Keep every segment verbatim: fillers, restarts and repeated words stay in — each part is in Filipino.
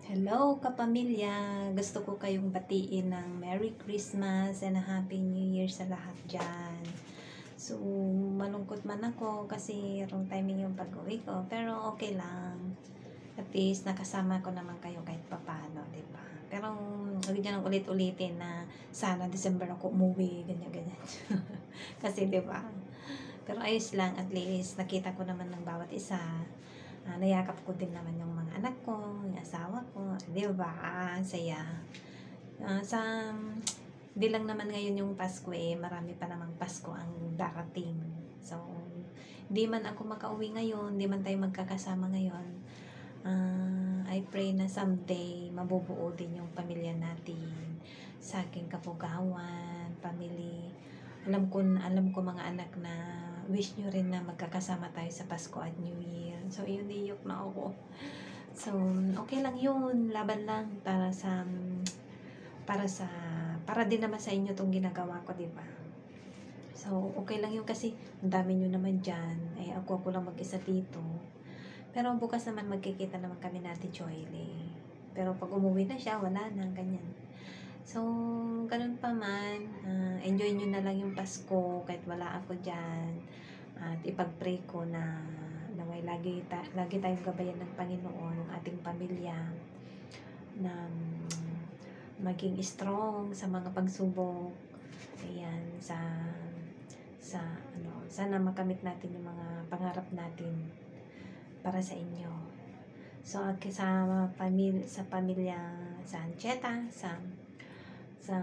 Hello kapamilya! Gusto ko kayong batiin ng Merry Christmas and a Happy New Year sa lahat dyan. So, malungkot man ako kasi wrong timing yung pag-uwi ko. Pero okay lang. At least nakasama ko naman kayo kahit papano, di ba? Pero huwag niyo nang ulit-ulitin na sana December ako umuwi, ganyan-ganyan. Kasi di ba? Pero ayos lang, at least nakita ko naman ng bawat isa. Uh, nayakap ko din naman yung mga anak ko, yung asawa ko, di ba? Ang saya. Uh, sa, di lang naman ngayon yung Pasko eh, marami pa namang Pasko ang darating. So, di man ako makauwi ngayon, di man tayo magkakasama ngayon. Uh, I pray na someday mabubuo din yung pamilya natin sa aking kapugawan, family. Alam ko, alam ko mga anak na wish nyo rin na magkakasama tayo sa Pasko at New Year. So, yun, niyok na ako. So, okay lang yun. Laban lang para sa, para sa, para din naman sa inyo itong ginagawa ko, di ba? So, okay lang yun kasi ang dami nyo naman dyan. Eh, ako ako lang mag-isa dito. Pero bukas naman magkikita naman kami natin, Joyle. Pero pag umuwi na siya, wala na, ganyan. So, ganun pa man, uh, enjoy nyo na lang yung Pasko kahit wala ako dyan. At ipag-pray ko na naway lagi, ta, lagi tayong gabayan ng Panginoon, ng ating pamilya, na um, maging strong sa mga pagsubok. Ayan, sa, sa, ano, sana makamit natin yung mga pangarap natin para sa inyo. So, sa pamilya, sa pamilya, sa Ancheta, sa sa,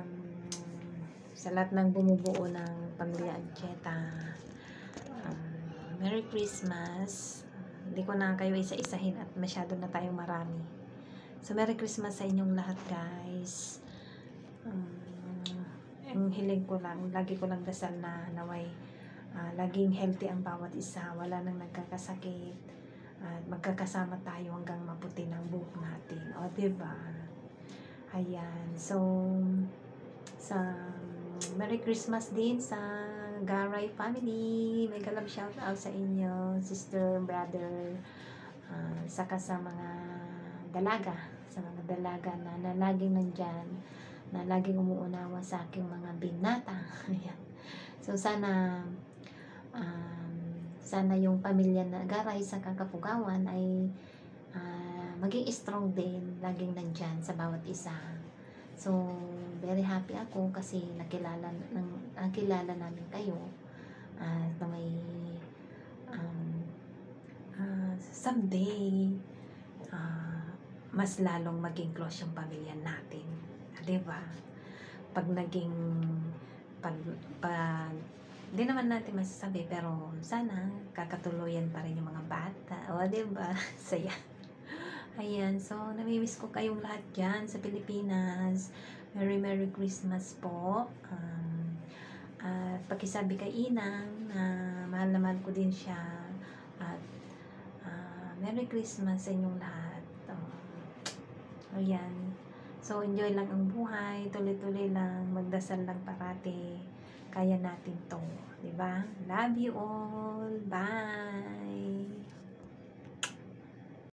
sa lahat ng bumubuo ng pamilya Ancheta, um, Merry Christmas. Hindi ko na kayo isa-isahin at masyado na tayong marami. So, Merry Christmas sa inyong lahat, guys. Um, ang hiling ko lang, lagi ko lang dasal na naway uh, laging healthy ang bawat isa, wala nang nagkakasakit, at uh, magkakasama tayo hanggang maputi ng buhok natin. O, diba? Ayan. So, sa Merry Christmas din sa Garay family. May galab shout out sa inyo, sister, brother, uh, saka sa mga dalaga, sa mga dalaga na, na laging nandyan, na laging umuunawa sa aking mga binata. Ayan. So, sana um, sana yung pamilya na Garay sa Kakapugawan ay uh, maging strong din, laging nandyan sa bawat isa. So, very happy ako kasi nakilala, ng, nakilala namin kayo at uh, may um, uh, someday uh, mas lalong maging close yung pamilya natin. Diba? Pag naging pag, pag di naman natin masasabi pero sana kakatuluyan pa rin yung mga bata. O, diba? Saya. Ayan, so namimiss ko kayong lahat dyan sa Pilipinas. Merry Merry Christmas po. Um, at pakisabi kay Inang na mahal na mahal ko din siya. At uh, Merry Christmas sa inyong lahat. Oh, ayan. So enjoy lang ang buhay. Tuloy-tuloy lang. Magdasal lang parati. Kaya natin to. Diba? Love you all. Bye!